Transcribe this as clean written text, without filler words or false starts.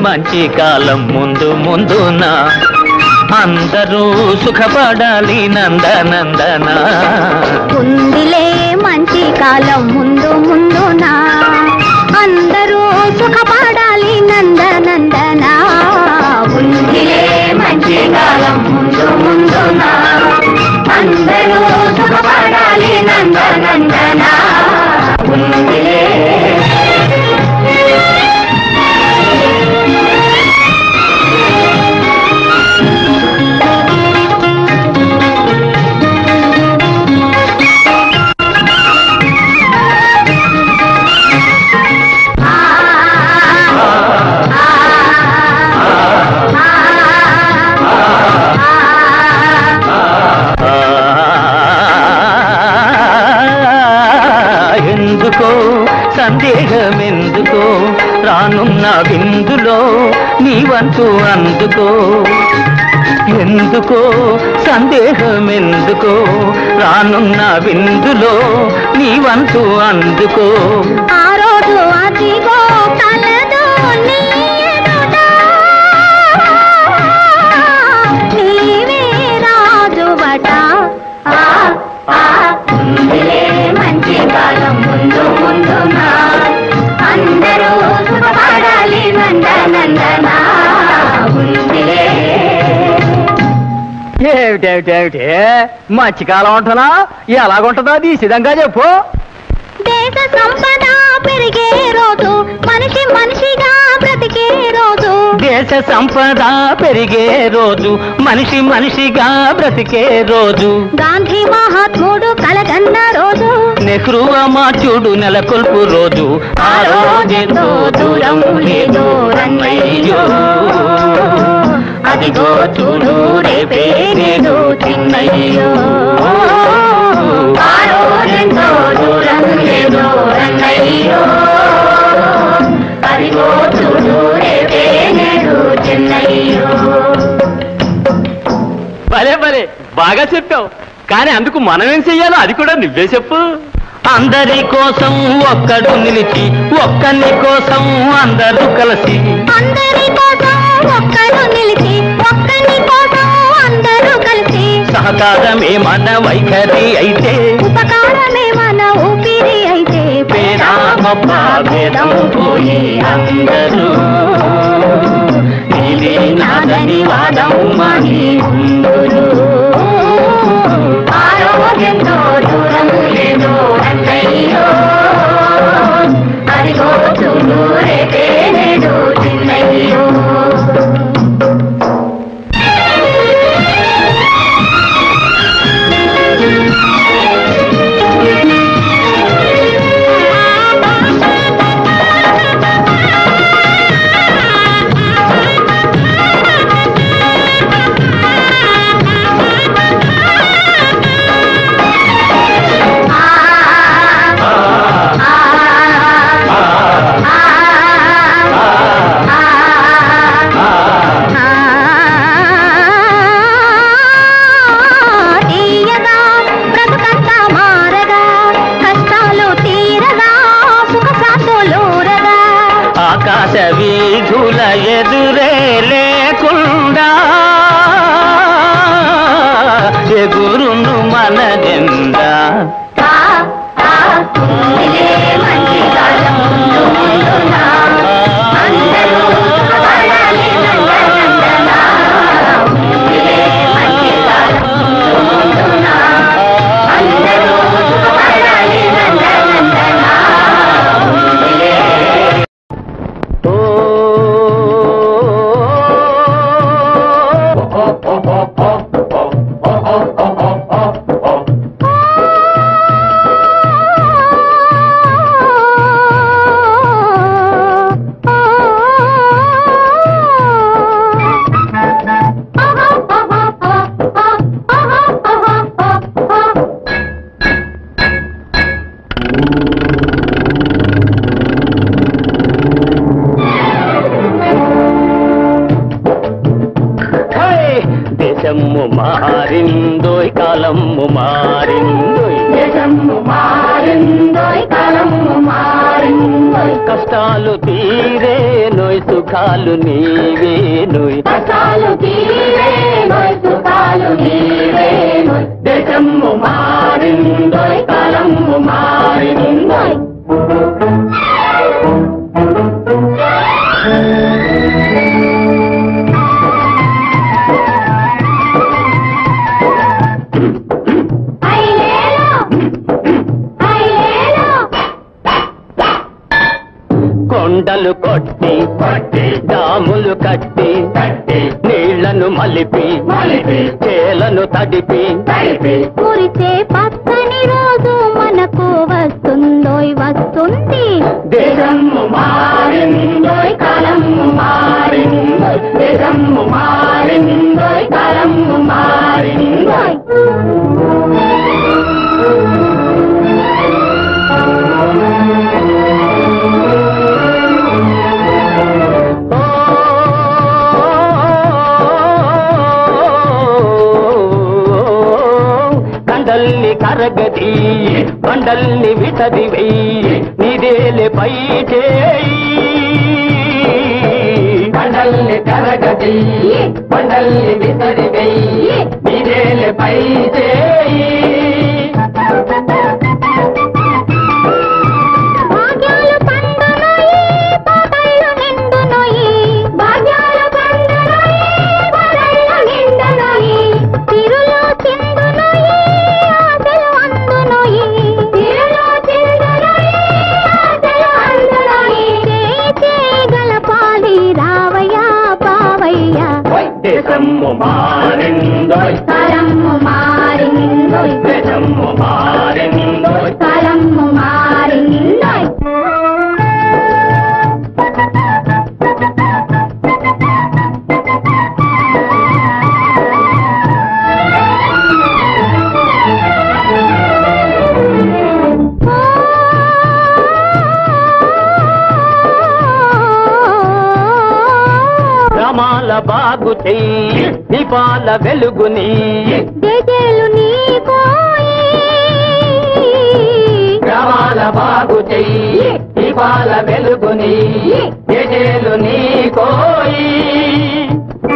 మంచి కాలం ముందు ముందునా అందరూ సుఖపడాలి నందనందన ఉందిలే మంచి కాలం ముందు ముందునా అందరూ సుఖపడాలి నందనందన ఉందిలే మంచి కాలం ముందు ముందునా అందరూ సుఖపడాలి నందనందన ఉందిలే సందేహమెందుకో రానున్న విందులో నీ వంతు అందుకో ఎందుకో సందేహమెందుకో రానున్న విందులో నీ వంతు అందుకో ఆ రోజు అదిగో కలదు నీవే రాజువట మంచి కాలం ముందు ముందునా అందరూ సుఖపడాలి నందనందన ఉందిలే. ఏమిటేమిటేమిటి మధ్యకాలం ఉంటున్నా ఎలాగుంటుందో అది సిద్ధంగా చెప్పు. దేశ సంపద పెరిగే రోజు మనిషి మనిషిగా బ్రతికే రోజు దేశ సంపద పెరిగే రోజు మనిషి మనిషిగా బ్రతికే రోజు గాంధీ మహాత్ముడు కలగన్న రోజు నెహ్రూ అమాత్యుడు నెలకొల్పు రోజు ఆ రోజెంతో దూరం లేదు రన్నయ్యో అదిగో చూడు రేపే నేడు చిన్నయ్యో ఆ రోజెంతో దూరం లేదు రన్నయ్యో అదిగో చూడు రేపే నేడు చిన్నయ్యో. భలే భలే బాగా చెప్పావు, కానీ అందుకు మనమేం చెయ్యాలో అది కూడా నువ్వే చెప్పు. అందరి కోసం ఒక్కడు నిలిచి ఒక్కని కోసం అందరూ కలిసి అందరి కోసం ఒక్కడు నిలిచి ఒక్కని కోసం అందరూ కలిసి సహకారమే మన వైఖరి అయితే ఉపకారమే మన ఊపిరి అయితే పేద గొప్ప భేదం పోయి అందరూ నీలే నాదని వాదం మాని ఉందురు. ఆరోగ్యంతో దూరం లేదు అన్నయ్యో అదిగో చూడు రేపే నేడు చిన్నయ్యో. ఆకాశ వీధుల ఎదురే లేకుండా ఎగురును మన జెండా దేశము మారిందోయ్ కాలము మారిందోయ్ దేశము మారిందోయ్ కాలము మారిందోయ్ కష్టాలు తీరే నోయ్ సుఖాలు నీవే నోయ్ కష్టాలు తీరే నోయ్ సుఖాలు నీవే నోయ్ దేశము మారిందోయ్ కాలము మారిందోయ్ కొండలు కొట్టి కొట్టి డాములు కట్టి కట్టి నీళ్లను మలిపి మలిపి చేలను తడిపి తడిపి కురిసే పచ్చని రోజు మనకు వస్తుందోయ్ వస్తుంది దేశము మారిందోయ్ కాలము మారిందోయ్ దేశము మారిందోయ్ కాలము మారిందోయ్ కండల్ని కరగది బండల్ని విసది వెయ్యి నీదేలే పై చేయి కండల్ని కరగది బండల్ని విసది వెయ్యి నీదేలే పై చేయి భాగ్యాలు పండునోయి పాపళ్ళు నిండునోయి భాగ్యాలు పండునోయి పాపళ్ళు నిండునోయి తిరులు చిందునోయి ఆశలు అందునోయి తిరులు చిందునోయి ఆశలు అందునోయి చేయి గలపాలి రావయ్య బావయ్య దేశము మారిందోయ్ కాలము మారిందోయ్ దేశము మారిందోయ్ కాలము మారిందోయ్ గ్రామాల బాగు చెయ్యి దీపాల వెలుగుని దేజేలు నీకోయి గ్రామాల బాగు చెయ్యి దీపాల వెలుగుని చేలు నీ కోయి